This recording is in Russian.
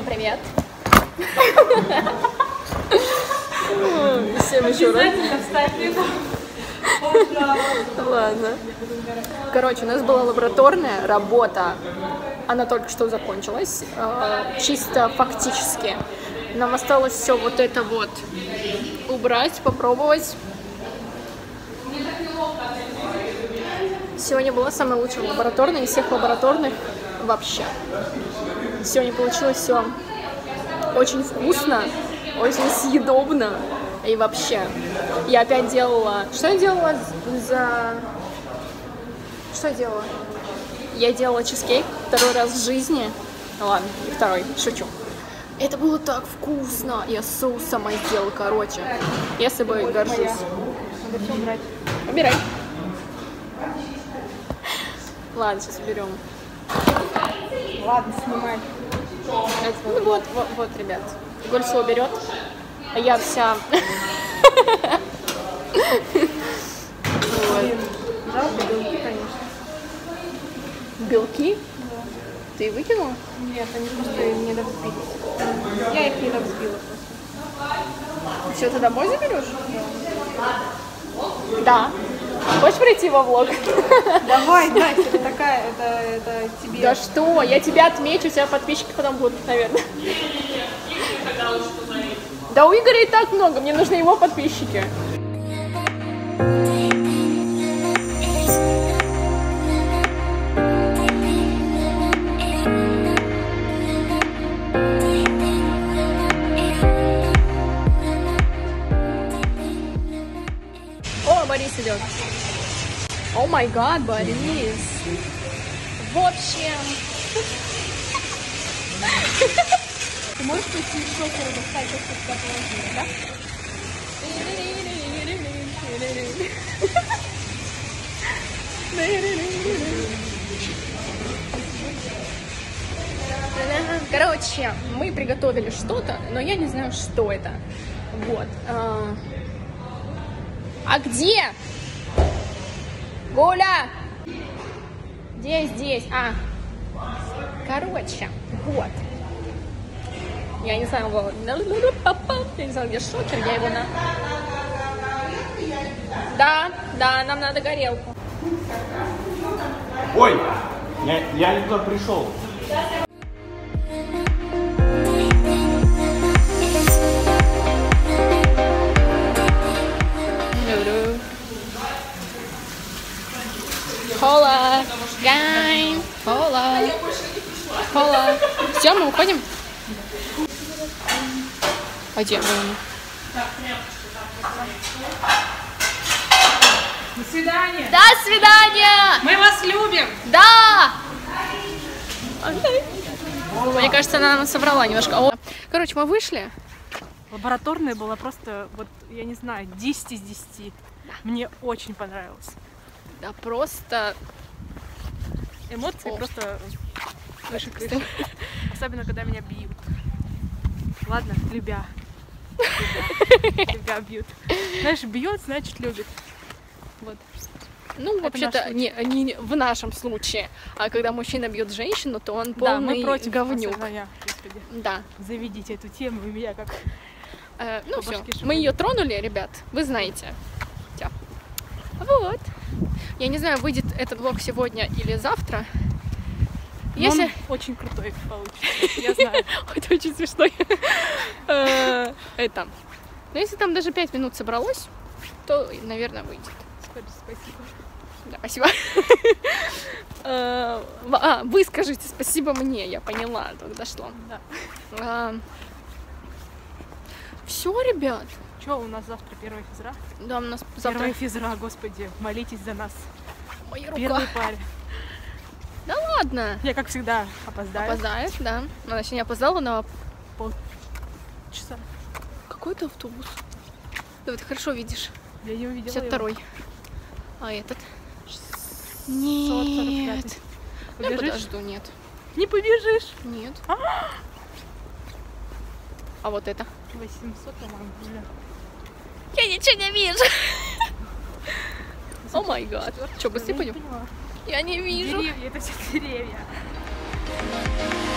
Всем привет! Всем еще раз. Ладно. Короче, у нас была лабораторная работа. Она только что закончилась. Чисто фактически. Нам осталось все вот это вот убрать, попробовать. Сегодня была самая лучшая лабораторная из всех лабораторных вообще. Сегодня получилось все очень вкусно, очень съедобно и вообще. Я опять делала... Что я делала за... Что я делала? Я делала чизкейк второй раз в жизни. Ладно, не второй, шучу. Это было так вкусно. Я соус сама сделала, короче. Я с собой горжусь. Надо все убрать. Убирай. Ладно, сейчас уберем. Ладно, снимай. Ну вот, ребят. Голь все уберет, а я вся... Жалко белки, конечно. Белки? Да. Ты выкинула? Нет, они просто не довзбились. Я их не довзбила просто. Все, ты домой заберешь? Да. Хочешь прийти во влог? Давай, Настя, это такая, это тебе. Да что, я тебя отмечу, у тебя подписчики потом будут, наверное. Да у Игоря и так много, мне нужны его подписчики. О, Борис идет. О май гад, Борис. В общем... Ты можешь пойти в шокер и достать то, что туда положили, да? Короче, мы приготовили что-то, но я не знаю, что это. Вот. А где? Гуля! Где здесь? Короче, вот. Я не знаю, я не знаю, где шокер, я его на... Да, нам надо горелку. Ой, я не туда пришел. Хола, гай, хола, хола. Все, мы уходим? А где он? До свидания. До свидания! Мы вас любим. Да! Мне кажется, она нам соврала немножко. Короче, мы вышли. Лабораторная была просто, вот, я не знаю, 10 из 10. Мне очень понравилось. Да просто... Эмоции просто выше крыши. Особенно, когда меня бьют. Ладно, любя. Любя бьют. Знаешь, бьет, значит любит. Вот. Ну, вообще-то, не в нашем случае. А когда мужчина бьет женщину, то он Да, полный мы против говнюк. Господи. Да. Заведите эту тему, и меня как... Ну все, мы ее тронули, ребят, вы знаете. Всё. Вот. Я не знаю, выйдет этот влог сегодня или завтра. Если... Он очень крутой получится, я знаю. Это очень смешно. Это. Но если там даже 5 минут собралось, то, наверное, выйдет. Спасибо. Да, спасибо. Вы скажите спасибо мне, я поняла, только дошло. Да. Все, ребят. Что, у нас завтра 1 февраля? Да, у нас завтра... 1 февраля, господи, молитесь за нас. Моя рука. Первой паре. Да ладно. Я, как всегда, опоздаю. Опоздает, да. Она сегодня опоздала на полчаса. Какой-то автобус. Да, ты хорошо видишь. Я не увидела 52-й. А этот? 645. Нет. Я Побежишь? подожду, нет. Не побежишь. Нет. А вот это? 800, по-моему. Я ничего не вижу. О май гад. Что, быстрее пойдем? Я не вижу. Деревья, это все деревья.